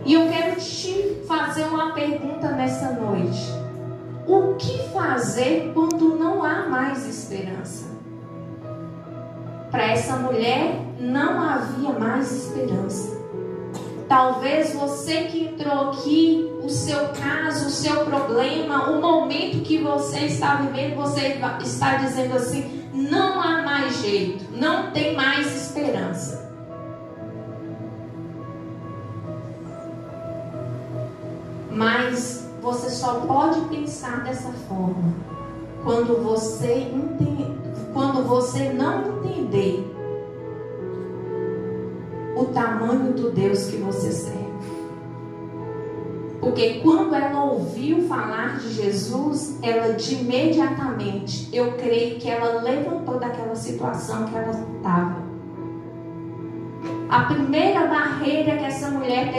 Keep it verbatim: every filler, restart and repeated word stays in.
E eu quero te fazer uma pergunta nessa noite. O que fazer quando não há mais esperança? Para essa mulher não havia mais esperança. Talvez você que entrou aqui, o seu caso, o seu problema, o momento que você está vivendo, você está dizendo assim: não há mais jeito, não tem mais esperança. Mas você só pode pensar dessa forma quando você entende, quando você não entender o tamanho do Deus que você serve. Porque quando ela ouviu falar de Jesus, ela de imediatamente, eu creio que ela levantou daquela situação que ela estava. A primeira barreira que essa mulher